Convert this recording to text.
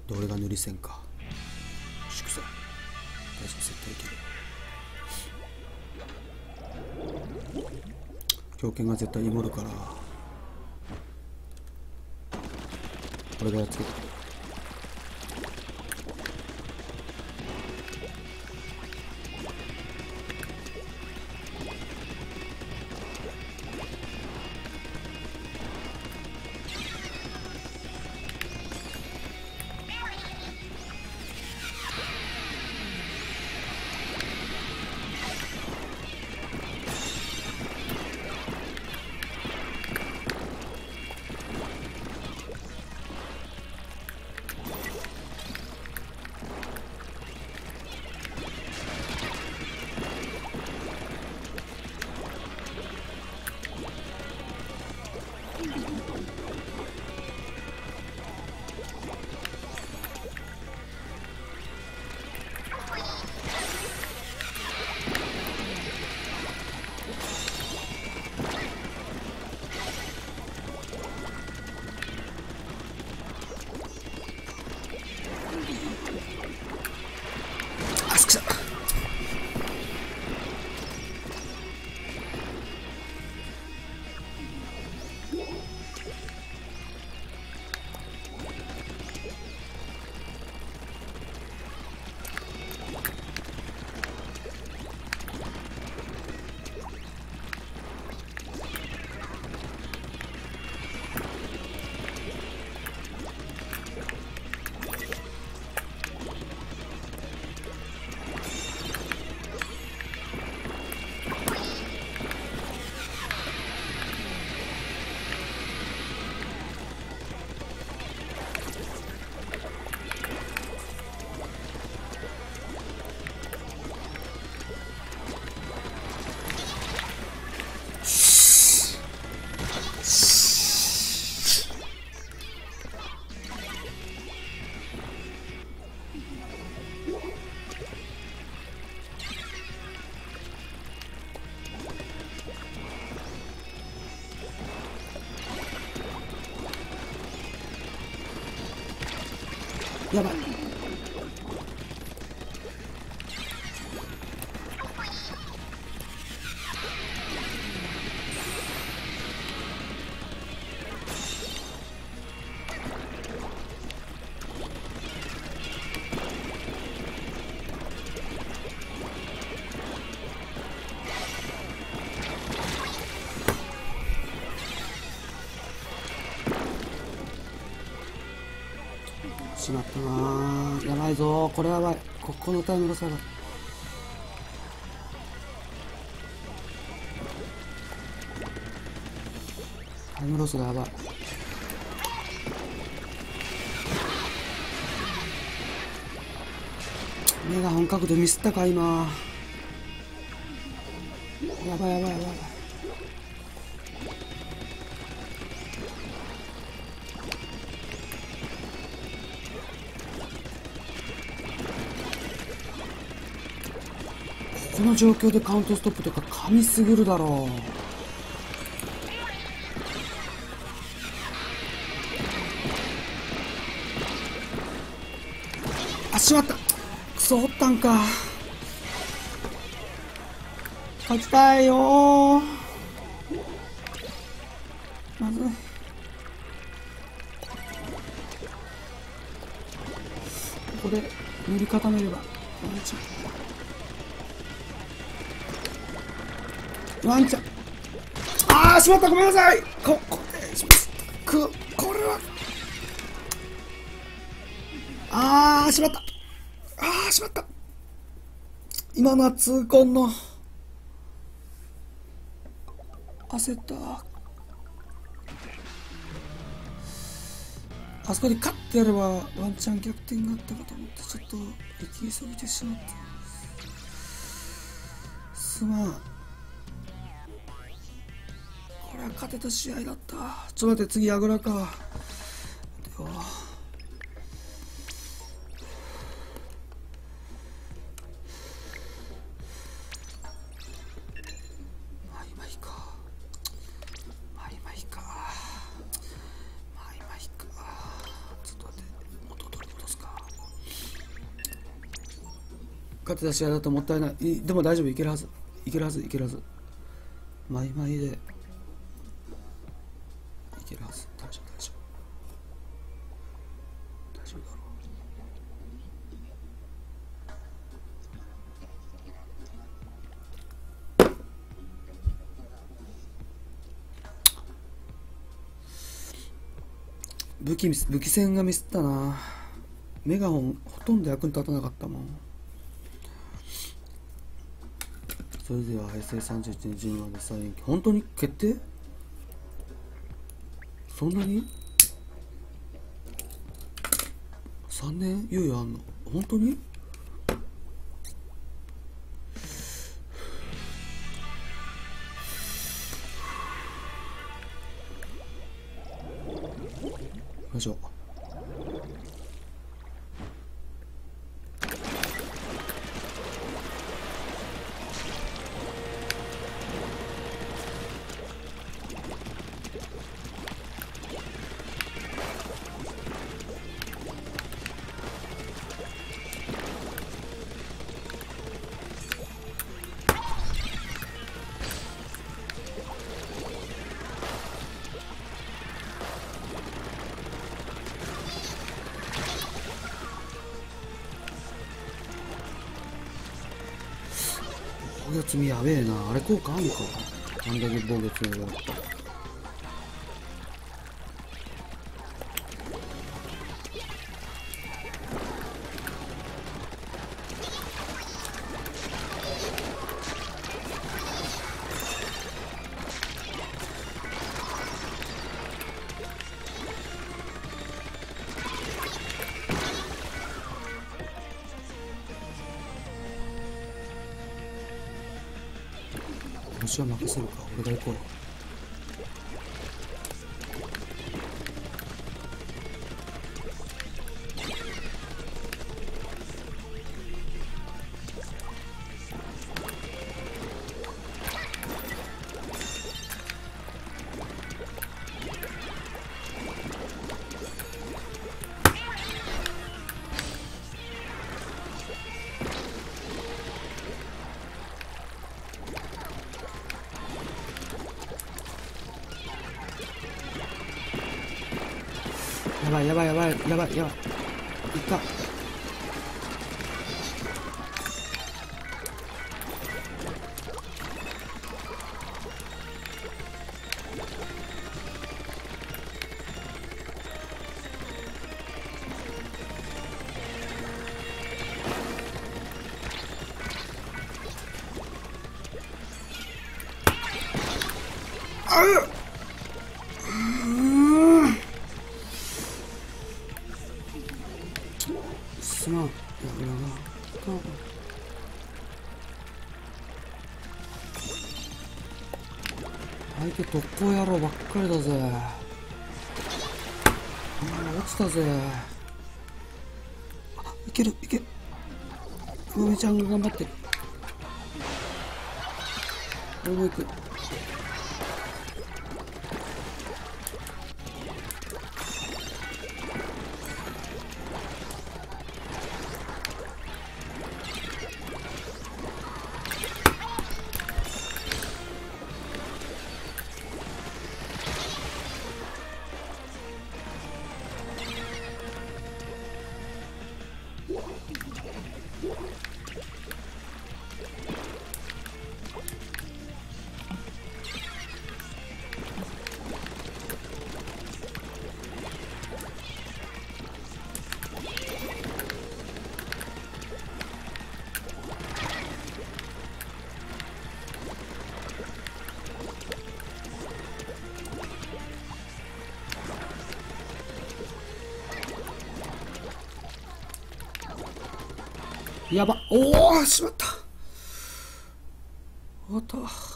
で俺が塗り線か。祝祭大丈夫、絶対いける。狂犬が絶対イモるから俺がやっつけた。やばい。しまったなー。やばいぞー、これはやばい。ここのタイムロスやばい。タイムロスがやばい。メガ本角度ミスったか今。やばいやばいやばい。この状況でカウントストップとか神すぎるだろう。あ、しまった。クソおったんか。勝ちたいよー。まずい。ここで塗り固めればワンチャン。ワンチャン。あー、しまった。ごめんなさい。こでします。これは。あー、しまった。あー、しまった。今のは痛恨の。焦った。あそこでカッてやればワンチャン逆転があったかと思ってちょっと力みすぎてしまった。すまん。これは勝てた試合だった。ちょっと待って、次あぐらか。ではちょっと待って、元取り戻すか。 勝てた試合だともったいない。でも大丈夫、いけるはず。いけるはず、いけるはず。マイマイでいけるはず。大丈夫、大丈夫。大丈夫だろう。武器戦がミスったな。メガホンほとんど役に立たなかったもん。それでは平成31年12月で再延期。本当に決定？そんなに ?3 年猶予あんの？本当に？よいしょ。防御積みやべえな。あれ効果あんか。あんだけ防御積みがあった。私は任せるか。俺が行こうよ。やばいやばいやばいやばいやばい。いった。あうっ。すまん。やべえな。相手特攻野郎ばっかりだぜ。落ちたぜ。いけるいける。ふみちゃんが頑張ってる。俺も行く。やば。おお、しまった。終わった。